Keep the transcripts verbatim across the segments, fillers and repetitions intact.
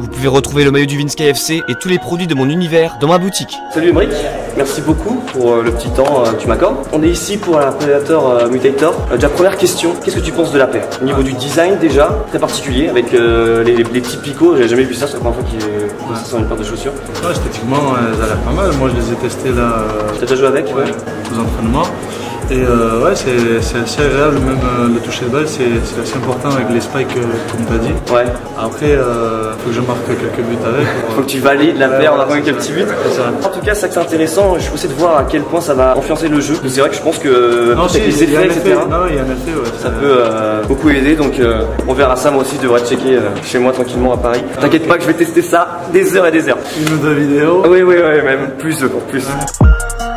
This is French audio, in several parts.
Vous pouvez retrouver le maillot du Vince K F C et tous les produits de mon univers dans ma boutique. Salut Emeric, merci beaucoup pour le petit temps que tu m'accordes. On est ici pour la Predator Mutator. Déjà première question, qu'est-ce que tu penses de la paire? Au niveau du design déjà, très particulier avec euh, les, les, les petits picots, j'ai jamais vu ça, c'est la première fois qu'il ouais. Ça sent une paire de chaussures. Ouais, esthétiquement, ça a l'air pas mal, moi je les ai testés là. Euh, T'as déjà joué avec? Ouais, aux entraînements. Et euh, ouais, c'est assez agréable, même euh, le toucher de balle, c'est assez important avec les spikes, euh, comme tu as dit. Ouais. Après, il euh, faut que je marque quelques buts avec. Pour, faut que tu valides la paire en marquant quelques petits buts. En tout cas, c'est ça que c'est intéressant. Je peux essayer de voir à quel point ça va influencer le jeu. C'est vrai que je pense que non, si, les effets, et cetera. Non, il y a un effet, ouais. Ça peut euh, beaucoup aider. Donc, euh, on verra ça. Moi aussi, je devrais checker euh, chez moi tranquillement à Paris. T'inquiète okay. pas que je vais tester ça des heures et des heures. Une ou deux vidéos. Oui, oui, oui, même plus, encore plus. Ouais.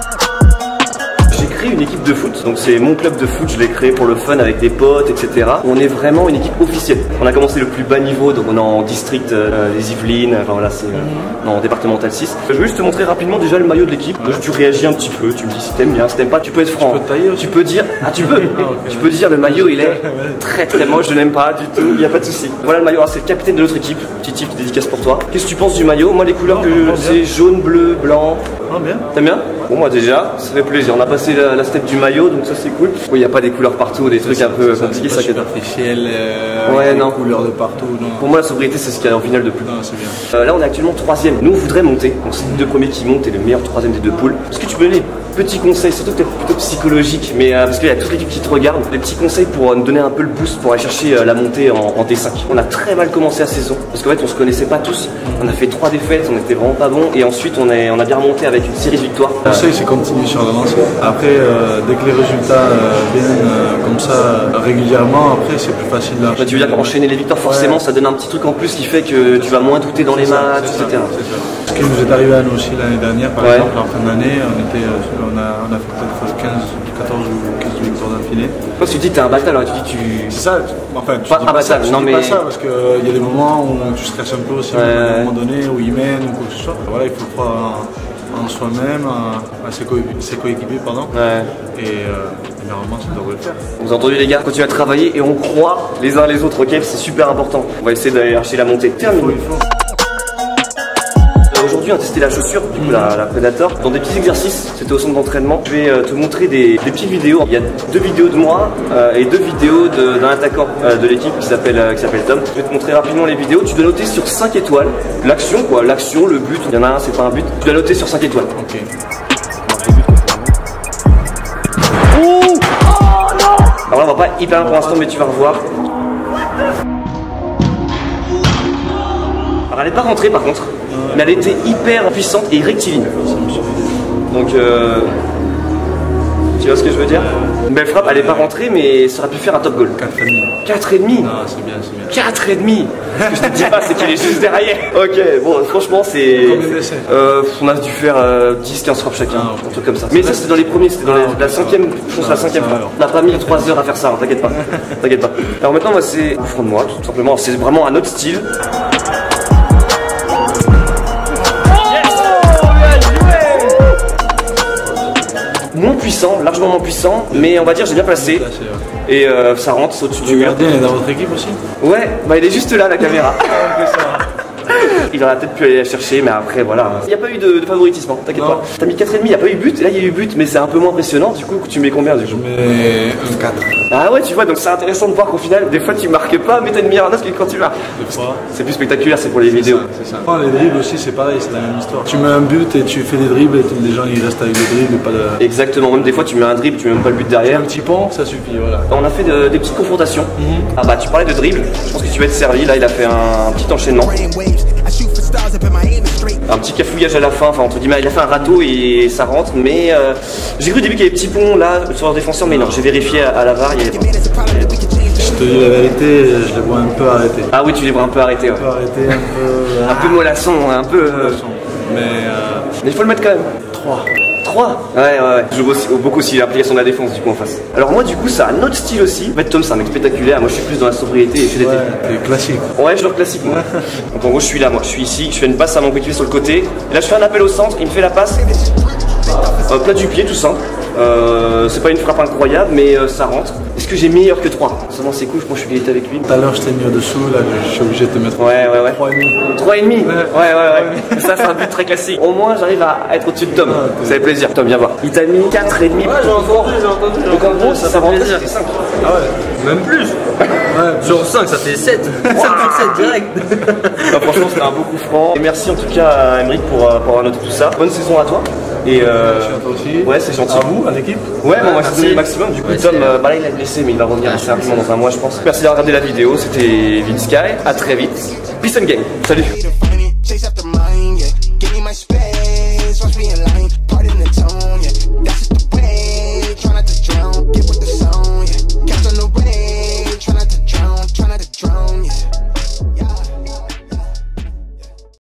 Une équipe de foot, donc c'est mon club de foot, je l'ai créé pour le fun avec des potes, et cetera. On est vraiment une équipe officielle. On a commencé le plus bas niveau, donc on est en district euh, des Yvelines, enfin voilà, c'est euh, en départemental six. Je vais juste te montrer rapidement déjà le maillot de l'équipe. Ouais. Tu réagis un petit peu, tu me dis si t'aimes bien, si t'aimes pas, tu peux être franc. Tu peux tailler aussi. Tu peux dire, ah tu peux, ah, okay. Tu peux dire le maillot il est très très moche, je n'aime pas du tout, il n'y a pas de souci. Voilà le maillot, c'est le capitaine de notre équipe, petit type dédicace pour toi. Qu'est-ce que tu penses du maillot? Moi les couleurs que c'est jaune, bleu, blanc. Ah, bien. T'aimes bien? Bon moi déjà, ça fait plaisir. On a passé la, la step du maillot, donc ça c'est cool. Il n'y a pas des couleurs partout, des trucs un peu compliqués, ça qui est superficiel, euh, ouais, non. Couleurs de partout. Non. Pour moi la sobriété c'est ce qu'il y a en finale de plus. C'est bien. Euh, là on est actuellement troisième. Nous on voudrait monter. Donc c'est les deux premiers qui montent et le meilleur troisième des deux poules. Est-ce que tu peux donner des petits conseils, surtout peut-être plutôt psychologiques, mais euh, parce qu'il y a toute l'équipe qui te regarde, des petits conseils pour euh, nous donner un peu le boost pour aller chercher euh, la montée en, en D cinq. On a très mal commencé la saison parce qu'en fait on se connaissait pas tous. On a fait trois défaites, on était vraiment pas bon et ensuite on, est, on a bien remonté avec une série de victoires. Le conseil c'est continuer sur la lancée. Après euh, dès que les résultats euh, viennent euh, comme ça euh, régulièrement, après c'est plus facile là. Bah, tu veux dire qu'enchaîner les victoires forcément ouais. Ça donne un petit truc en plus qui fait que tu vas moins douter dans les ça, matchs, et cetera. Ce qui nous est arrivé à nous aussi l'année dernière par ouais. exemple en fin d'année, on, était, euh, on, a, on a fait peut-être quinze, quatorze ou quinze victoires d'affilée. Toi tu dis que t'es un bâtard, alors tu dis tu... C'est ça, enfin tu pas dis un pas, ça, bâtard, tu non dis mais... pas ça parce qu'il y a des moments où tu stresses un peu aussi ouais. à un moment donné, où ils mènent ou quoi que ce soit. Voilà, il faut croire en, en soi-même, à ses coéquipiers, pardon. Ouais. Et euh, généralement ça devrait le faire. Vous avez entendu les gars, continuez à travailler et on croit les uns les autres, ok? C'est super important. On va essayer d'aller chercher la montée. Terminé. Il faut, il faut. Aujourd'hui on a testé la chaussure, du coup la, la Predator, dans des petits exercices, c'était au centre d'entraînement. Je vais euh, te montrer des, des petites vidéos. Il y a deux vidéos de moi euh, et deux vidéos d'un attaquant euh, de l'équipe qui s'appelle euh, qui s'appelle Tom. Je vais te montrer rapidement les vidéos. Tu dois noter sur cinq étoiles l'action, quoi, l'action, le but. Il y en a un, c'est pas un but. Tu dois noter sur cinq étoiles. Ok. Ouh oh non. Alors là on va pas hyper pour l'instant mais tu vas revoir. Alors elle n'est pas rentrée par contre. Mais elle était hyper puissante et rectiligne. Donc euh, tu vois ce que je veux dire? Une belle frappe, elle n'est pas rentrée mais ça aurait pu faire un top goal. quatre et demi. quatre et demi. Non, c'est bien, c'est bien. quatre et demi. Ce que je te dis pas, c'est qu'il est juste derrière. Ok, bon, franchement, c'est. Euh, on a dû faire euh, dix quinze frappes chacun, ah, un truc comme ça. Mais ça, c'était dans les premiers, c'était dans ah, les, la cinquième, je pense, la cinquième frappe. On n'a pas mis trois heures à faire ça, hein, t'inquiète pas. T'inquiète pas. Alors maintenant, moi, c'est au fond de moi, tout simplement. C'est vraiment un autre style. Moins puissant, largement moins puissant, mais on va dire j'ai bien placé. Et euh, ça rentre, c'est au-dessus du mur. Le gardien est dans votre équipe aussi? Ouais, bah il est juste là la caméra. Il aurait peut-être pu aller la chercher, mais après voilà. Il n'y a pas eu de, de favoritisme, t'inquiète pas. T'as mis quatre et demi, il n'y a pas eu but, et là il y a eu but, mais c'est un peu moins impressionnant. Du coup, tu mets combien du coup? Je mets un quatre. Ah ouais, tu vois, donc c'est intéressant de voir qu'au final, des fois tu marques pas, mais t'as une meilleure note que quand tu marques. C'est plus spectaculaire, c'est pour les vidéos. C'est ça. ça. Les dribbles aussi, c'est pareil, c'est la même histoire. Tu mets un but et tu fais des dribbles et les gens ils restent avec des dribbles et pas de. Exactement, même des fois tu mets un dribble, tu mets même pas le but derrière. Un petit pont, ça suffit, voilà. On a fait de, des petites confrontations. Mm-hmm. Ah bah, tu parlais de dribble, je pense que tu vas être servi. Là, il a fait un petit enchaînement. Un petit cafouillage à la fin, enfin entre guillemets, il a fait un râteau et ça rentre, mais euh, j'ai cru au début qu'il y avait des petits ponts là sur leur défenseur, mais non, j'ai vérifié à, à la V A R, il y avait pas. Je te dis la vérité, je les vois un peu arrêtés. Ah oui, tu les vois un peu arrêtés, ouais. Un peu arrêtés, un peu. un peu mollasson, un peu. Euh... Mais, euh... mais il faut le mettre quand même. trois. trois. Ouais, ouais, ouais. Je joue aussi, beaucoup aussi l'application de la défense du coup en face. Alors moi du coup ça a un autre style aussi. En fait Tom c'est un mec spectaculaire, moi je suis plus dans la sobriété et je fais des ouais, techniques. Classique. Ouais, je leur classique moi. Donc en gros je suis là, moi je suis ici, je fais une passe à mon coéquipier sur le côté. Et là je fais un appel au centre, il me fait la passe. Euh, plat du pied tout simple. Euh, c'est pas une frappe incroyable mais euh, ça rentre. Est-ce que j'ai meilleur que trois? Seulement c'est cool, moi je suis égalité avec lui. Tout à l'heure je t'ai mis au-dessous, là je suis obligé de te mettre. Ouais, ouais, ouais. trois et demi. trois et demi. Ouais, ouais, ouais. ouais. Ça c'est un but très classique. Au moins j'arrive à être au-dessus de Tom. Ah, ça fait plaisir. Tom, viens voir. Il t'a mis quatre et demi. Ouais, j'ai entendu, j'ai entendu. Donc en gros, ça, ça va plaisir. cinq. Ah ouais, même plus. Ouais, sur cinq, ça fait sept. sept sur sept direct. Bah, franchement, c'était un beau coup franc. Et merci en tout cas à Aymeric pour, pour avoir noté tout ça. Bonne saison à toi. Et euh, aussi. Ouais, c'est gentil. À vous, à l'équipe. Ouais, bon, moi j'ai donné le maximum. Du coup, ouais, Tom, euh, bah là il a blessé, mais il va revenir assez rapidement dans un mois, je pense. Merci d'avoir regardé la vidéo. C'était Vinsky. À très vite. Peace and game. Salut.